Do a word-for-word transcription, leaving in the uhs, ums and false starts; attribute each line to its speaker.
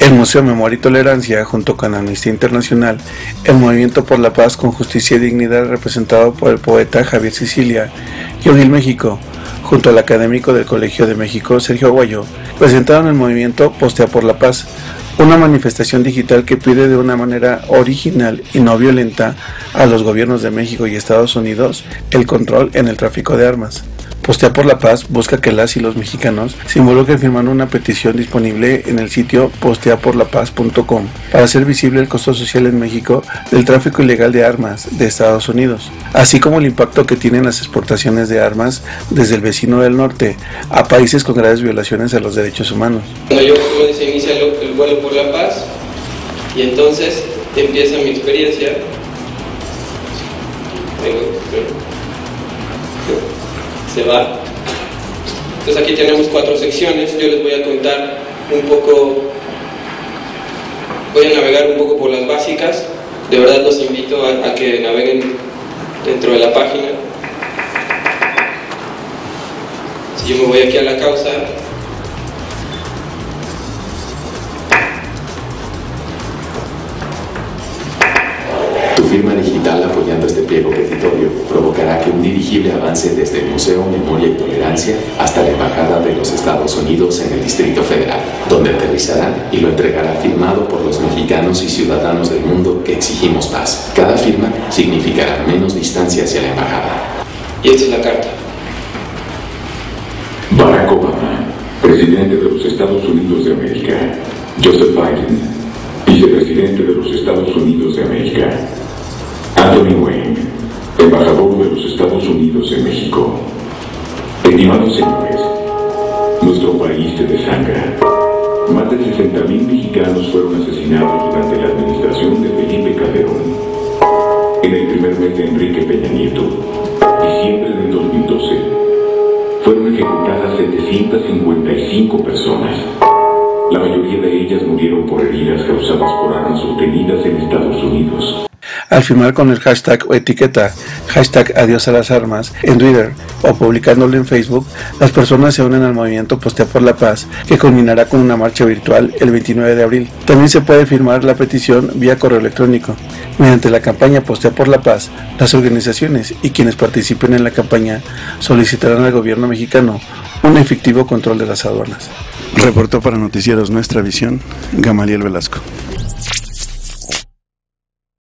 Speaker 1: El Museo Memoria y Tolerancia, junto con Amnistía Internacional, el Movimiento por la Paz con Justicia y Dignidad, representado por el poeta Javier Sicilia, y UNIL México, junto al académico del Colegio de México, Sergio Aguayo, presentaron el movimiento Postea por la Paz, una manifestación digital que pide de una manera original y no violenta a los gobiernos de México y Estados Unidos el control en el tráfico de armas. Postea por la Paz busca que las y los mexicanos se involucren firmando una petición disponible en el sitio postea por la paz punto com para hacer visible el costo social en México del tráfico ilegal de armas de Estados Unidos, así como el impacto que tienen las exportaciones de armas desde el vecino del norte a países con graves violaciones a los derechos humanos.
Speaker 2: Cuando yo como se inicia el vuelo por la paz y entonces empieza mi experiencia. Se va. Entonces aquí tenemos cuatro secciones. Yo les voy a contar un poco, voy a navegar un poco por las básicas. De verdad los invito a, a que naveguen dentro de la página. Si yo me voy aquí a la causa,
Speaker 3: tu firma digital apoyando este pliego petitorio provocará que un dirigible avance desde el Museo Memoria y Tolerancia hasta la Embajada de los Estados Unidos en el Distrito Federal, donde aterrizará y lo entregará firmado por los mexicanos y ciudadanos del mundo que exigimos paz. Cada firma significará menos distancia hacia la embajada.
Speaker 2: Y esta es la carta.
Speaker 4: Barack Obama, presidente de los Estados Unidos de América. Joseph Biden, vicepresidente de los Estados Unidos de América. Anthony Wayne, embajador de los Estados Unidos en México. Estimados señores, nuestro país se desangra. Más de sesenta mil mexicanos fueron asesinados durante la administración de Felipe Calderón. En el primer mes de Enrique Peña Nieto, diciembre del dos mil doce, fueron ejecutadas setecientas cincuenta y cinco personas. La mayoría de ellas murieron por heridas causadas por armas obtenidas en Estados Unidos.
Speaker 1: Al firmar con el hashtag o etiqueta hashtag adiós a las armas en Twitter o publicándolo en Facebook, las personas se unen al movimiento Postea por la Paz, que culminará con una marcha virtual el veintinueve de abril. También se puede firmar la petición vía correo electrónico. Mediante la campaña Postea por la Paz, las organizaciones y quienes participen en la campaña solicitarán al gobierno mexicano un efectivo control de las aduanas. Reportó para Noticieros Nuestra Visión, Gamaliel Velasco.